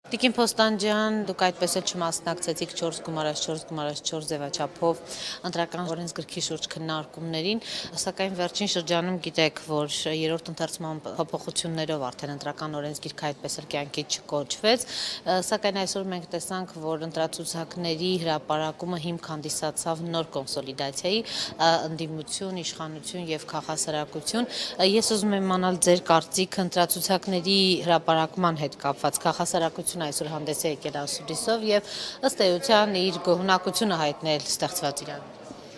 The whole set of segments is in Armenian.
Տիկին Փոստանջյան, դուք այդպես էլ չմասնակցեցիք 4+4+4 ձևաչափով ընտրական օրենսգրքի շուրջ քննարկումներին, սակայն վերջին շրջանում գիտեք, որ երրորդ ընթերցման փոփոխություններով արդեն ընտրական օրենսգիրքը այդպես էլ կյանքի չկոչվեց, սակայն այսօր մենք տեսանք, որ ընտրացուցակների հրապարակումը հիմք հանդիսացավ նոր կոնսոլիդացիայի, ընդդիմություն, իշխանություն եւ քաղաքասարակություն։ Ես ուզում եմ իմանալ ձեր կարծիքը ընտրացուցակների հրապարակման հետ կապված քաղաքասարակություն այսօր հանդես է եկել ասուլիսով եւ ըստ էության իր գոհունակությունը հայտնել ստեղծված իրավիճակին։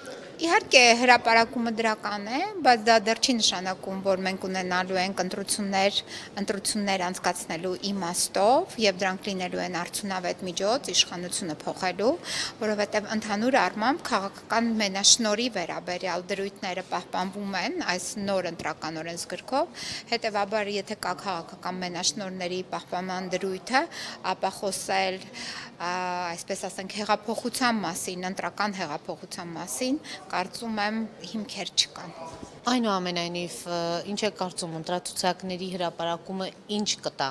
Իհարկե հրապարակումը դրական է, բայց դա դեռ չի նշանակում, որ մենք ունենալու ենք ընտրություններ անցկացնելու իմաստով եւ դրանք լինելու են արդյունավետ միջոց իշխանությունը փոխելու, որովհետեւ ընդհանուր առմամբ քաղաքական մենաշնորհի վերաբերյալ դրույթները պահպանվում են այս նոր ընտրական օրենսգրքով, հետեւաբար եթե կա քաղաքական մենաշնորհների պահպանման դրույթը, ապա խոսել այսպես ասենք հեղափոխության մասին, ընտրական հեղափոխության մասին, կարծում եմ հիմքեր չկան։ Այնուամենայնիվ, ինչ է կարծում ընտրացուցակների հրապարակումը ինչ կտա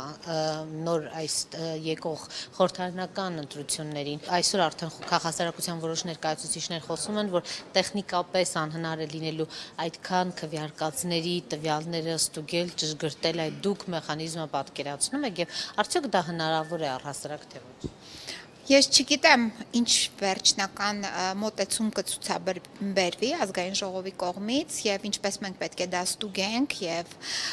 նոր այս եկող խորհրդարանական ընտրություններին։ Այսօր արդեն քաղաքասարակության որոշ ներկայացուցիչներ խոսում են, որ տեխնիկապես անհնար է լինելու այդքան քվեարկածների տվյալները ստուգել, ճշգրտել, այդ դուք մեխանիզմը պատկերացնում եք եւ արդյոք դա հնարավոր է առհասարակ թե ոչ։ Ես չգիտեմ ինչ վերջնական մոտեցում կցուցաբերվի ազգային ժողովի կողմից եւ ինչպես մենք պետք է դա ստուգենք եւ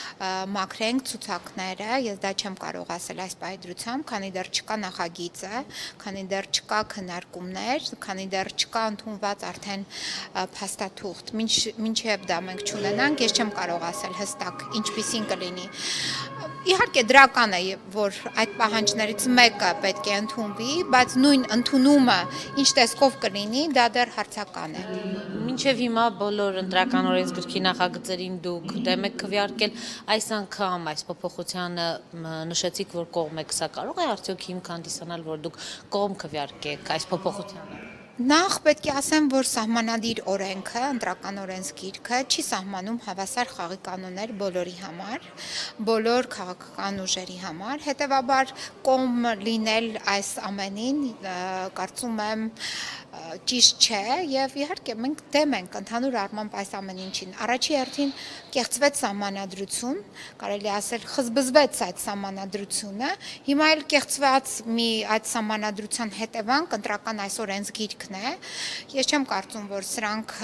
մաքրենք ցուցակները, ես դա չեմ կարող ասել այս պայդրությամբ, քանի դեռ չկա նախագիծը, քանի դեռ չկա քննարկումներ, քանի դեռ չկա ընդունված արդեն փաստաթուղթ, մինչեւ դա մենք չունենանք, ես չեմ կարող ասել հստակ ինչպիսին կլինի։ Իհարկե դրական է, որ այդ պահանջներից մեկը պետք է ընդունվի, բայց նույն ընդունումը ինչ տեսքով կլինի, դա դեռ հարցական է։ Մինչև հիմա բոլոր ընտրական օրենսգրքի նախագծերին դուք դեմ եք քվեարկել, այս անգամ այս փոփոխությանը նշեցիք, որ կողմ եք, սա կարող է արդյոք հիմք հանդիսանալ, որ դուք կողմ քվեարկեք այս փոփոխությանը։ Նախ պետք է ասեմ, որ սահմանադիր օրենքը, ընտրական օրենսգիրքը չի սահմանում հավասար խաղի կանոններ բոլորի համար, բոլոր քաղաքական ուժերի համար, հետևաբար կողմ լինել այս ամենին, կարծում եմ ճիշտ չէ եւ իհարկե մենք դեմ ենք ընդհանուր առմամբ այս ամեն ինչին։ Առաջի հերթին կեղծվեց սահմանադրություն, կարելի ասել խզբզվեց այդ սահմանադրությունը, հիմա էլ կեղծված մի այդ սահմանադրության հետևանք ընտրական այս օրենսգիրքն է։ Ես չեմ կարծում, որ սրանք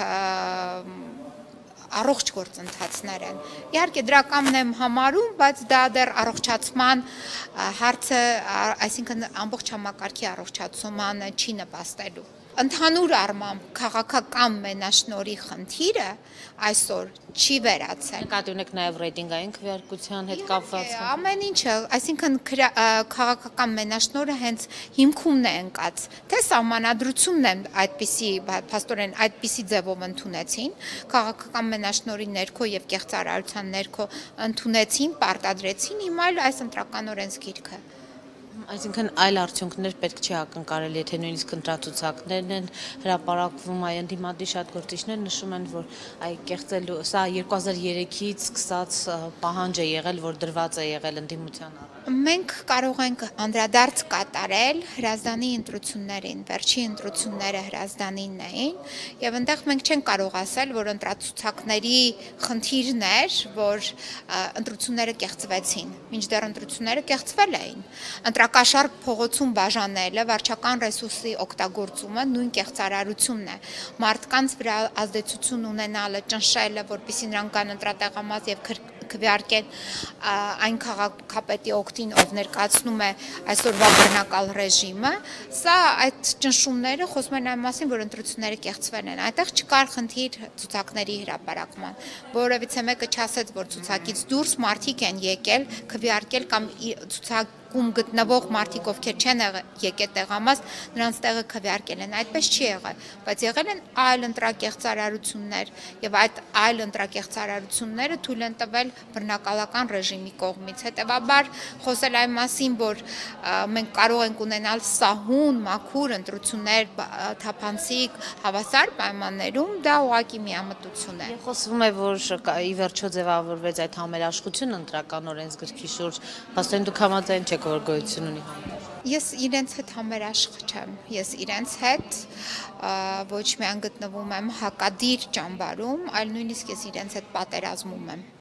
առողջ գործընթացներ են։ Իհարկե դրականն եմ համարում, բայց դա դեռ առողջացման հարցը, այսինքն ամբողջ համակարգի առողջացմանը չի նպաստելու։ Ընդհանուր առմամբ քաղաքական մենաշնորհի խնդիրը այսօր չի վերացել։ Նկատի ունեք նաև ռեյտինգային քվեարկության հետ կապված։ Ամեն ինչը, այսինքն քաղաքական մենաշնորհը հենց հիմքումն է ընկած, թե սահմանադրությունն է այդպիսի, փաստորեն այդպիսի ձևով ընդունեցին, քաղաքական մենաշնորհի ներքո եւ կեղծարարության ներքո ընդունեցին, պարտադրեցին, հիմա էլ այս ընտրական օրենսգիրքը։ Այսինքն այլ արդյունքներ պետք չի ակնկալել, եթե նույնիսկ ընտրացուցակներն են հրապարակվում, այ ընդդիմադիր շատ գործիչներ նշում են, որ այ կեղծելու, սա 2003-ից սկսած պահանջ է եղել, որ դրված է եղել ընդդիմության առ։ Մենք կարող ենք անդրադարձ կատարել Հրազդանի ընտրություններին, վերջի ընտրությունները Հրազդանին էին, եւ այնտեղ մենք չենք կարող ասել, որ ընտրացուցակների խնդիրն էր, որ ընտրությունները կեղծվեցին, մինչդեռ ընտրությունները կեղծվել էին։ Ընտրակաշառք փողոցում բաժանելը, վարչական ռեսուրսի օգտագործումը նույն կեղծարարությունն է։ Մարդկանց վրա ազդեցություն ունենալը, ճնշելը, որպեսզի նրանք գան ընտրատեղամաս եւ քվեարկեն այն քաղաքապետի օգտին, ով ներկայացնում է այսօրվա բռնակալ ռեժիմը, սա այդ ճնշումները խոսում են այն մասին, որ ընտրությունները կեղծվել են։ Այդտեղ չկար խնդիր ցուցակների հրապարակման։ Որովհետեւ մեկը չասեց, որ ցուցակից դուրս մարդիկ են եկել քվեարկել կամ ցուցակում գտնվող մարդիկ, ովքեր չեն եկել տեղամաս, նրանց տեղը քվեարկել են։ Այդպես չի եղել, բայց եղել են այլ ընտրակեղծարարություններ եւ այդ այլ ընտրակեղծարարությունները թույլ են տվել բռնակալական ռեժիմի կողմից։ Հետևաբար խոսել այն մասին, որ մենք կարող ենք ունենալ սահուն, մաքուր ընտրություններ թափանցիկ, հավասար պայմաններում, դա ուղղակի միամտություն է։ Խոսվում է, որ ի վերջո ձևավորվեց այդ համերաշխությունը ընտրական օրենսգրքի շուրջ, փաստորեն դուք համաձայն չեք, որ գոյություն ունի։ Ես իրենց հետ համերաշխ չեմ, ես իրենց հետ ոչ միայն գտնվում եմ հակադիր ճամբարում, այլ նույնիսկ ես իրենց հետ պատերազմում եմ։